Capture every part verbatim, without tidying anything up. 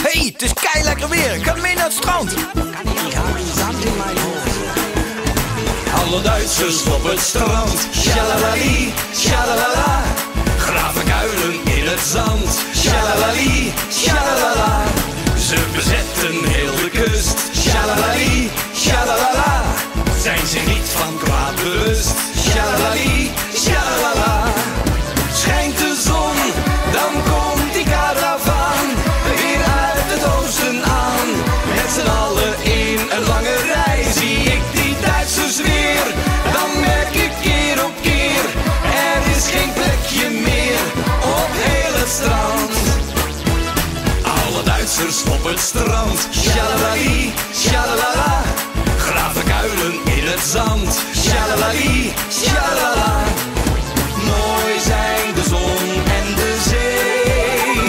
Hé, hey, het is kei lekker weer. Ik ga mee naar het strand. Ik heb zand in mijn hoofd. Alle Duitsers op het strand. Shalalali, shalalala. Graven kuilen in het zand. Shalalali, shalalala. Ze bezetten heel de kust. Shalalali, shalalala. Zijn ze niet van kwaad bewust. Shalalali, shalalala. Schijnt de zon, dan komt die karavaan weer uit het oosten aan. Met z'n allen in een lange rij zie ik die Duitsers weer. Dan merk ik keer op keer, er is geen plekje meer op heel het strand. Alle Duitsers op het strand. Shalalali, shalalala. Graven kuilen in het zand. Shalalali, shalalala. Mooi zijn de zon en de zee.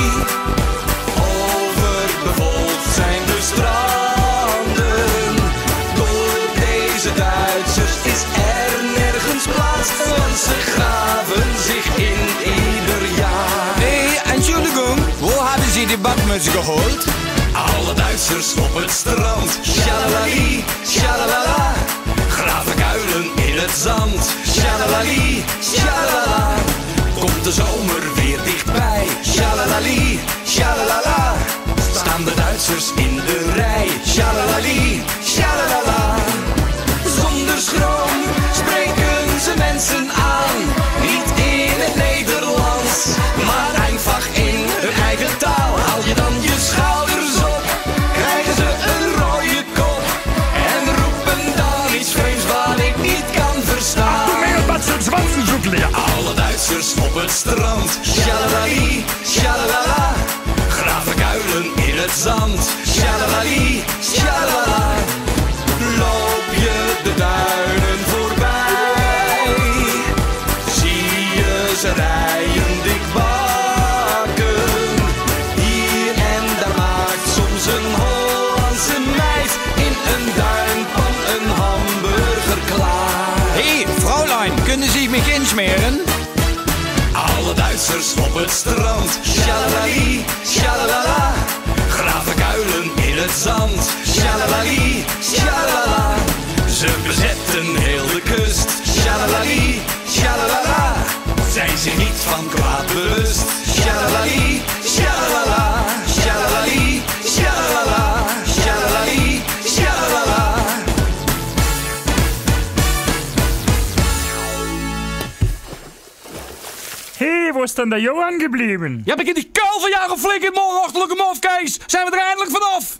Overbevolkt zijn de stranden. Door deze Duitsers is er nergens plaats, want ze graven zich in ieder jaar. Hey, Entschuldigung, wo haben Sie die Badmütze geholt? Alle Duitsers op het strand. Shalalali, shalalala. Graven kuilen in het zand. Shalalali, shalalala. Komt de zomer weer dichtbij. Shalalali, shalalala. Staan de Duitsers in de rij. Shalalali, shalalala. Zonder schroom spreken ze mensen aan. Niet in het Nederlands, maar einfach in hun eigen taal. Haal je dan je schouders op, krijgen ze een rode kop. En roepen dan iets vreemds wat ik niet kan verstaan. Alle Duitsers op het strand. Shalalali, shalalala. Graven kuilen in het zand. Shalalali, shalalala. Loop je de duinen voorbij, zie je ze rijden dik bakken. Hier en daar maakt soms een Hollandse meid in een duinpan een hamburger klaar. Hé, hey, Fräulein, kunnen Sie mich insmeren? Alle Duitsers op het strand. Shalalali, shalalala. Graven kuilen in het zand. Shalalali, shalalala. Ze bezetten heel de kust. Shalalali, shalalala. Zijn ze niet van kwaad bewust. Shalalali, shalalala. Shalalali, shalalala. Shalalali, shalalala. Hé, hey, wo ist denn der Johan geblieben? Ja, begint die kuil van jou geflikkerd, morgenochtendelijke mofkees. Zijn we er eindelijk vanaf?